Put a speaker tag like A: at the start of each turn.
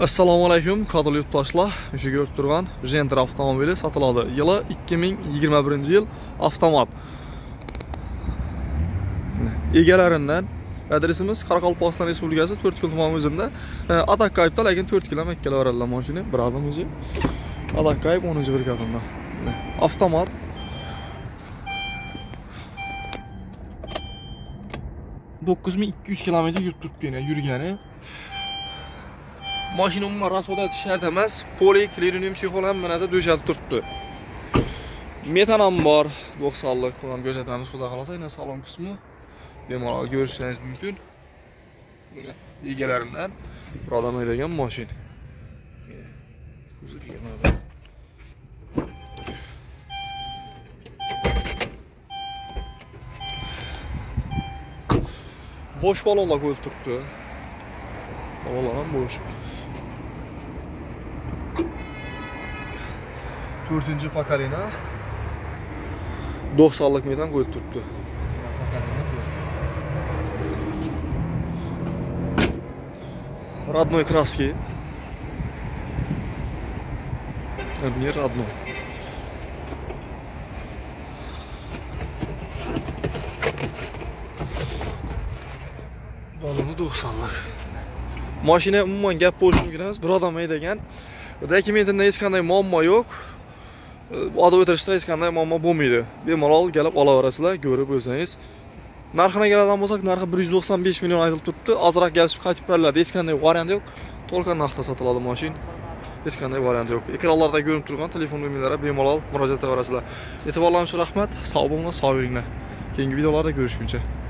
A: Assalomu alaykum, qadrli yurtdoshlar. O'sha ko'rib turgan Gentra avtomobili sotiladi. Yili 2021-yil avtomat. Egalaridan adresimiz Qoraqalpog'iston Respublikasi 4 km o'zida. Atakkayibda, lekin 4 km kelaveradilar mashina. Birodam o'zi. Atakkayib 10-brigadada. Avtomat. $9200 km yurib turibdi yurgani. Mashina umuman rasvoda shart emas, poli, klirinium, chexol hamma narsa döşalib turibdi. Metan ham bor, 90lik ham ko'rsatamiz, xudo xolasa, yana salon qismi bemalol ko'rishingiz mumkin. Egalaridan birodam degan mashina. Boş balonlar qo'yib turibdi. Balonlar ham bo'sh. 4-chi pakarina 90lik metan qo'yib turibdi. Родной краски. Не родной. Balonu 90lik. Mashina umuman gap bo'lishi mumkin emas. Birodam degan dokumentida hech qanday muammo yo'q. Oda o'tirishda hech qanday muammo bo'lmaydi. Bemalol kelib olaverasizlar, ko'rib o'zingiz. Narxini keladigan bo'lsak, narxi 195 million aytilib turibdi. Ozroq kelishib qaytib beriladi. Hech qanday variant yo'q. To'liq narxda sotiladi mashina. Hech qanday variant yo'q. Ekranlarda ko'rinib turgan telefon nomerlariga bemalol murojaat qilaverasizlar. E'tiborlaringiz uchun rahmat. Sog' bo'linglar, sog' yuringlar. Keyingi videolarda ko'rishguncha.